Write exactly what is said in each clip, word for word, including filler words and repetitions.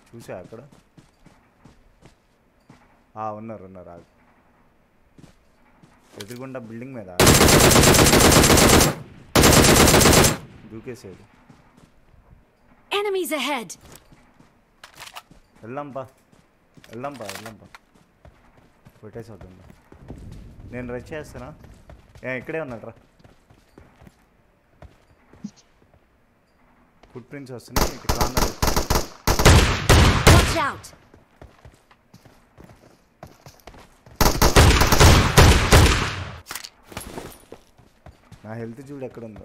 చూసా అక్కడ ఉన్నారు ఉన్నారు ఆగు ఎదురుగుండా బిల్డింగ్ మీద దూకేసేది enemies ahead వెళ్దాంపా వెళ్దాంపా వెళ్దాంపా కొట్టేసి అవుతుందా నేను రచ్ చేస్తానా ఏ ఇక్కడే ఉన్నాడు రా ఫుట్ ప్రింట్స్ వస్తున్నాయి ఇటు కార్నర్ watch out నా హెల్త్ చూడు ఎక్కడ ఉందో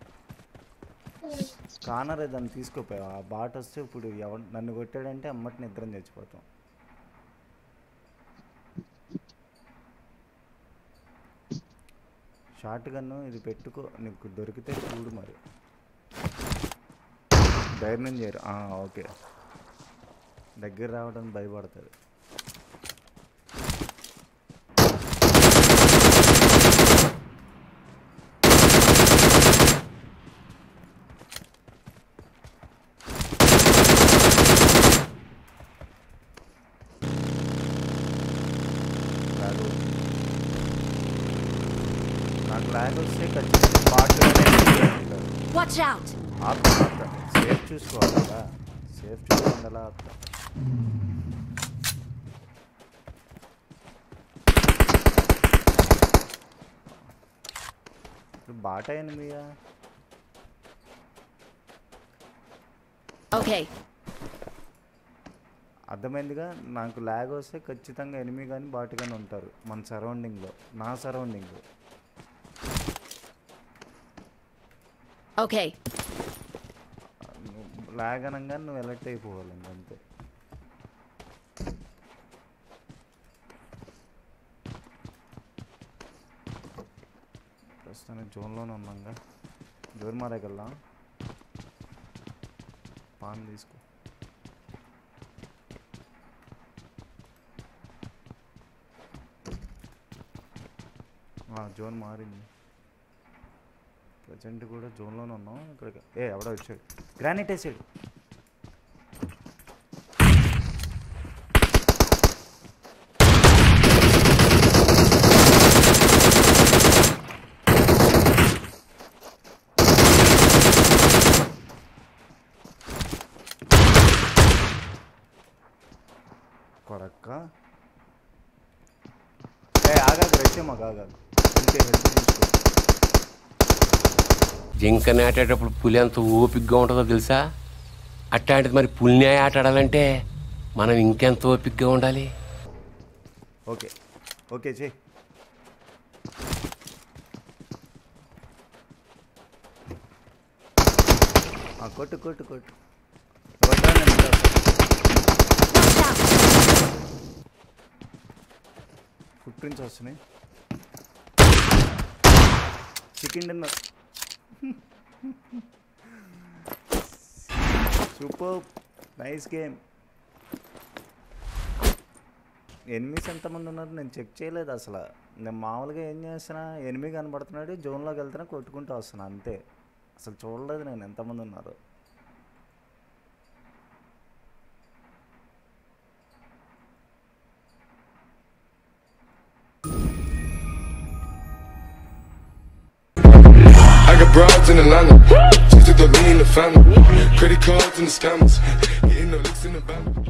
స్కానర్ దాన్ని తీసుకోపోయావు ఆ బాట్ వస్తే ఇప్పుడు ఎవరు నన్ను కొట్టాడంటే అమ్మటి నిద్రం చచ్చిపోతాం షార్ట్ గన్ను ఇది పెట్టుకో నీకు దొరికితే చూడు మరి ధైర్యం చేయరు ఓకే దగ్గర రావడానికి భయపడుతుంది నాకు లాగ్ వస్తే ఖచ్చితంగా బాగా watch out సేఫ్ చూసుకోవాలి కదా సేఫ్ చూసుకోండి అలా ఇప్పుడు బాట ఎనిమియా ఓకే అర్థమైందిగా నాకు లాగ్ వస్తే ఖచ్చితంగా ఎనిమి కానీ బాట్ కానీ ఉంటారు మన సరౌండింగ్లో నా సరౌండింగ్లో ఓకే లాగ్ అనగా నువ్వు ఎలర్ట్ అయిపోవాలి అంతే ప్రస్తుతానికి జోన్లోనే ఉన్నాగా జోన్ మారేకెళ్దాం పాన్ తీసుకో జోన్ మారింది ప్రజెంట్ కూడా జోన్లోనే ఉన్నాం ఇక్కడ ఏ ఎవడో వచ్చాడు గ్రానైట్ వేసాడు కొడక్క ఏ ఆగాక రచ్చే మాకు ఆగాక అంతే హెల్త్ తీసుకో జింక నాటేటప్పుడు పులి ఎంత ఓపికగా ఉంటుందో తెలుసా అట్లాంటిది మరి పులిని ఆట ఆడాలంటే మనం ఇంకెంత ఓపికగా ఉండాలి ఓకే ఓకే చే కొట్టు కొట్టు కొట్టు ఫుట్ ప్రింట్స్ వస్తున్నాయి chicken dinner super nice game enemies ఎంతమంది ఉన్నారు నేను చెక్ చేయలేదు అసలు నేను మామూలుగా ఏం చేస్తున్నా ఎనిమిది కనబడుతున్నాడు జోన్లోకి వెళ్తున్నా కొట్టుకుంటూ వస్తున్నా అంతే అసలు చూడలేదు నేను ఎంతమంది ఉన్నారు Broads in Atlanta, just took the lean in the family. Credit cards and the scammers, getting no licks in the bank.